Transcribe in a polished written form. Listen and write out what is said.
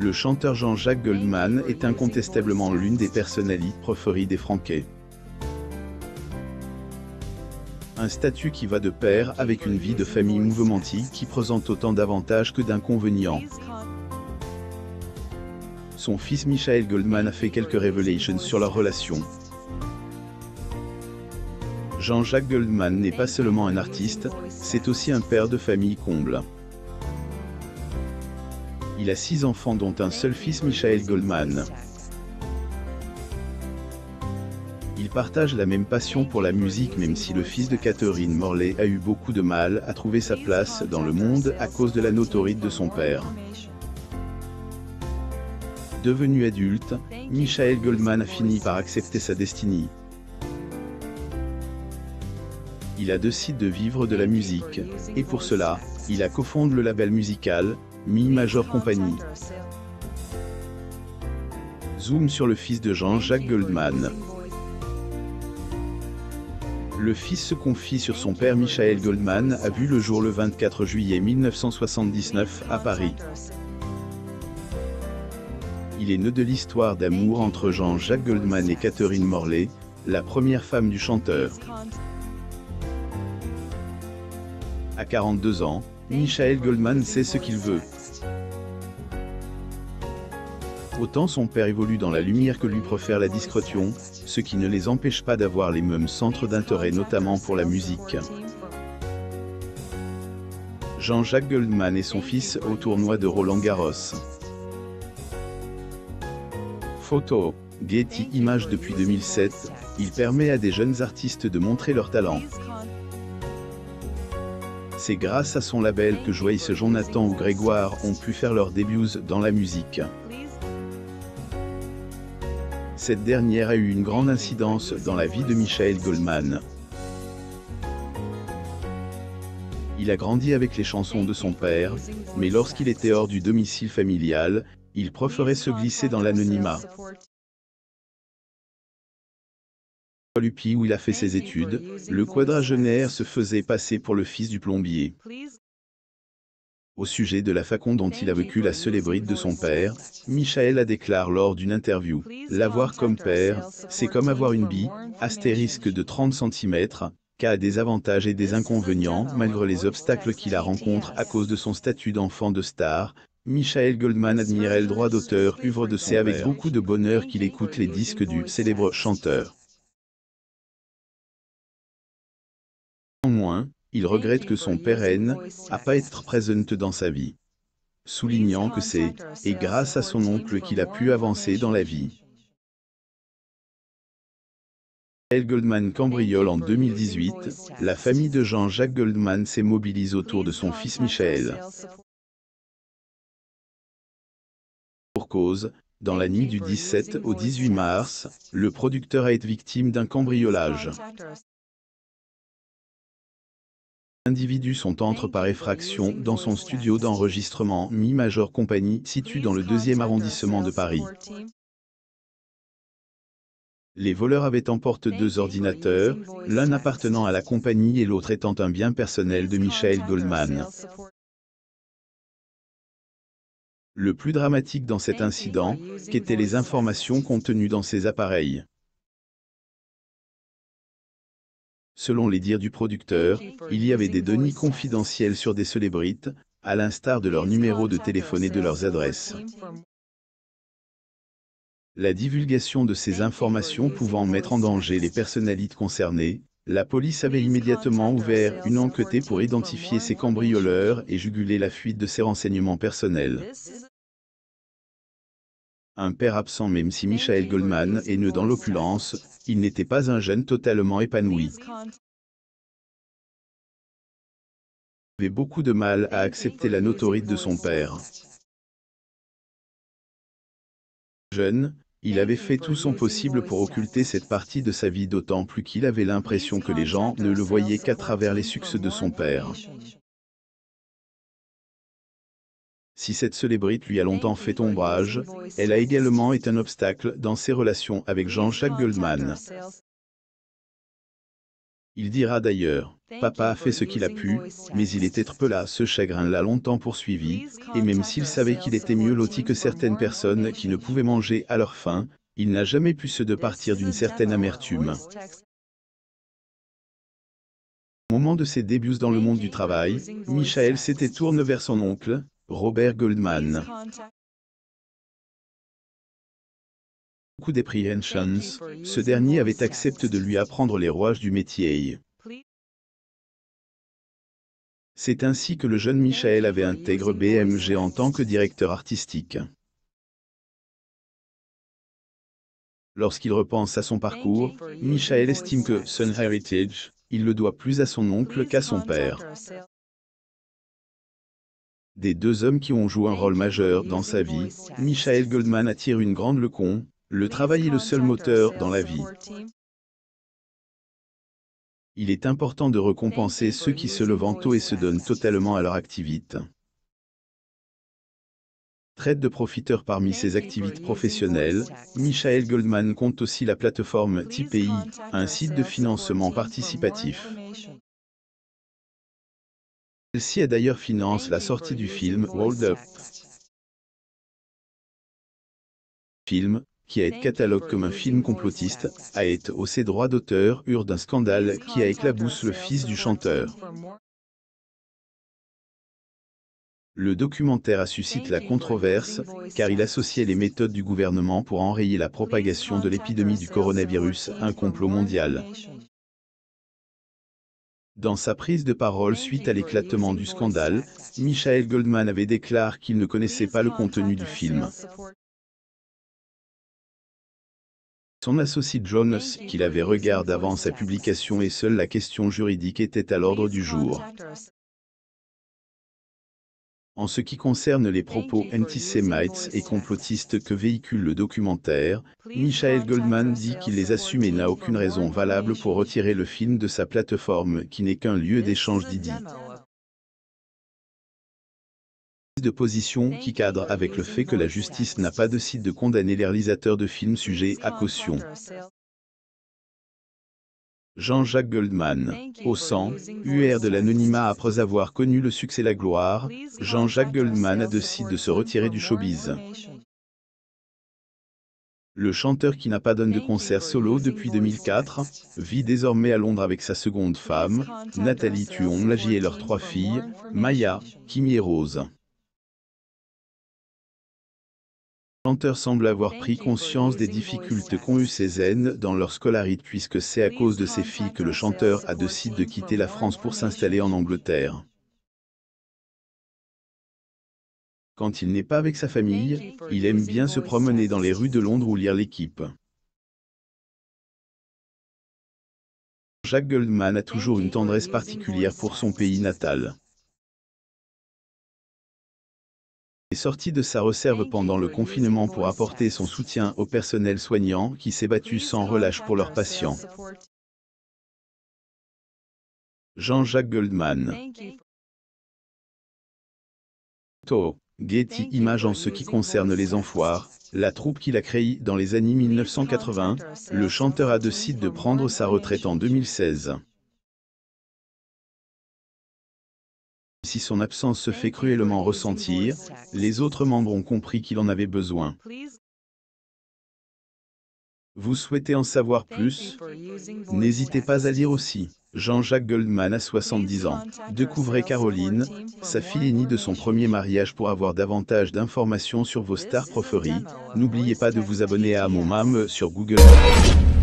Le chanteur Jean-Jacques Goldman est incontestablement l'une des personnalités préférées des Français. Un statut qui va de pair avec une vie de famille mouvementée qui présente autant d'avantages que d'inconvénients. Son fils Michael Goldman a fait quelques révélations sur leur relation. Jean-Jacques Goldman n'est pas seulement un artiste, c'est aussi un père de famille comble. Il a 6 enfants dont un seul fils Michael Goldman. Il partage la même passion pour la musique même si le fils de Catherine Morley a eu beaucoup de mal à trouver sa place dans le monde à cause de la notoriété de son père. Devenu adulte, Michael Goldman a fini par accepter sa destinée. Il a décidé de vivre de la musique, et pour cela, il a cofondé le label musical, Mi Major Company. Zoom sur le fils de Jean-Jacques Goldman. Le fils se confie sur son père Michael Goldman a vu le jour le 24 juillet 1979 à Paris. Il est né de l'histoire d'amour entre Jean-Jacques Goldman et Catherine Morley, la première femme du chanteur. À 42 ans, Michael Goldman sait ce qu'il veut. Autant son père évolue dans la lumière que lui préfère la discrétion, ce qui ne les empêche pas d'avoir les mêmes centres d'intérêt notamment pour la musique. Jean-Jacques Goldman et son fils au tournoi de Roland-Garros. Photo, Getty Images. Depuis 2007, il permet à des jeunes artistes de montrer leur talent. C'est grâce à son label que Joyce Jonathan ou Grégoire ont pu faire leurs débuts dans la musique. Cette dernière a eu une grande incidence dans la vie de Michael Goldman. Il a grandi avec les chansons de son père, mais lorsqu'il était hors du domicile familial, il préférait se glisser dans l'anonymat. À l'UPI où il a fait ses études, le quadragénaire se faisait passer pour le fils du plombier. Au sujet de la façon dont il a vécu la célébrité de son père, Michael a déclaré lors d'une interview, « L'avoir comme père, c'est comme avoir une bille, astérisque de 30 cm, qui a des avantages et des inconvénients malgré les obstacles qu'il a rencontrés à cause de son statut d'enfant de star. » Michael Goldman admirait le droit d'auteur œuvre de c'est avec beaucoup de bonheur qu'il écoute les disques du célèbre chanteur. Néanmoins, il regrette que son père n'a pas été présent dans sa vie, soulignant que c'est grâce à son oncle qu'il a pu avancer dans la vie. Michael Goldman cambriole en 2018, la famille de Jean-Jacques Goldman s'est mobilisée autour de son fils Michael. Pour cause, dans la nuit du 17 au 18 mars, le producteur a été victime d'un cambriolage. Les individus sont entrés par effraction dans son studio d'enregistrement Mi Major Company situé dans le 2e arrondissement de Paris. Les voleurs avaient emporté 2 ordinateurs, l'un appartenant à la compagnie et l'autre étant un bien personnel de Michael Goldman. Le plus dramatique dans cet incident, qu'étaient les informations contenues dans ces appareils. Selon les dires du producteur, il y avait des données confidentielles sur des célébrités, à l'instar de leur numéro de téléphone et de leurs adresses. La divulgation de ces informations pouvant mettre en danger les personnalités concernées, la police avait immédiatement ouvert une enquête pour identifier ces cambrioleurs et juguler la fuite de ces renseignements personnels. Un père absent. Même si Michael Goldman est né dans l'opulence, il n'était pas un jeune totalement épanoui. Il avait beaucoup de mal à accepter la notoriété de son père. Jeune, il avait fait tout son possible pour occulter cette partie de sa vie, d'autant plus qu'il avait l'impression que les gens ne le voyaient qu'à travers les succès de son père. Si cette célébrité lui a longtemps fait ombrage, elle a également été un obstacle dans ses relations avec Jean-Jacques Goldman. Il dira d'ailleurs, papa a fait ce qu'il a pu, mais il était trop là, ce chagrin l'a longtemps poursuivi, et même s'il savait qu'il était mieux loti que certaines personnes qui ne pouvaient manger à leur faim, il n'a jamais pu se départir d'une certaine amertume. Au moment de ses débuts dans le monde du travail, Michael s'était tourné vers son oncle, Robert Goldman. Beaucoup d'apprehensions, ce dernier avait accepté de lui apprendre les rouages du métier. C'est ainsi que le jeune Michael avait intégré BMG en tant que directeur artistique. Lorsqu'il repense à son parcours, Michael estime que son heritage, il le doit plus à son oncle qu'à son père. Des deux hommes qui ont joué un rôle majeur dans sa vie, Michael Goldman attire une grande leçon, le travail est le seul moteur dans la vie. Il est important de récompenser ceux qui se lèvent tôt et se donnent totalement à leur activité. Traite de profiteurs parmi ses activités professionnelles, Michael Goldman compte aussi la plateforme Tipeee, un site de financement participatif. Celle-ci a d'ailleurs financé la sortie du film Hold Up. Film, qui a été catalogué comme un film complotiste, a été aux ses droits d'auteur d'un scandale qui a éclaboussé le fils du chanteur. Le documentaire a suscité la controverse, car il associait les méthodes du gouvernement pour enrayer la propagation de l'épidémie du coronavirus à un complot mondial. Dans sa prise de parole suite à l'éclatement du scandale, Michael Goldman avait déclaré qu'il ne connaissait pas le contenu du film. Son associé Jonas, qu'il avait regardé avant sa publication et seule la question juridique était à l'ordre du jour. En ce qui concerne les propos antisémites et complotistes que véhicule le documentaire, Michael Goldman dit qu'il les assume et n'a aucune raison valable pour retirer le film de sa plateforme qui n'est qu'un lieu d'échange d'idées. De position qui cadre avec le fait que la justice n'a pas décidé de condamner les réalisateurs de films sujets à caution. Jean-Jacques Goldman, au sang, UR de l'anonymat après avoir connu le succès et la gloire, Jean-Jacques Goldman a décidé de se retirer du showbiz. Le chanteur qui n'a pas donné de concert solo depuis 2004, vit désormais à Londres avec sa seconde femme, Nathalie Tuon-Lagier et leurs 3 filles, Maya, Kimi et Rose. Le chanteur semble avoir pris conscience des difficultés qu'ont eu ses aînes dans leur scolarité puisque c'est à cause de ces filles que le chanteur a décidé de quitter la France pour s'installer en Angleterre. Quand il n'est pas avec sa famille, il aime bien se promener dans les rues de Londres ou lire l'équipe. Jacques Goldman a toujours une tendresse particulière pour son pays natal. Il est sorti de sa réserve pendant le confinement pour apporter son soutien au personnel soignant qui s'est battu sans relâche pour leurs patients. Jean-Jacques Goldman. Getty Images. En ce qui concerne les Enfoirés, la troupe qu'il a créée dans les années 1980, le chanteur a décidé de prendre sa retraite en 2016. Si son absence se fait cruellement ressentir, les autres membres ont compris qu'il en avait besoin. Vous souhaitez en savoir plus? N'hésitez pas à lire aussi. Jean-Jacques Goldman a 70 ans. Découvrez Caroline, sa fille aînée de son premier mariage pour avoir davantage d'informations sur vos stars préférées. N'oubliez pas de vous abonner à mon mam sur Google.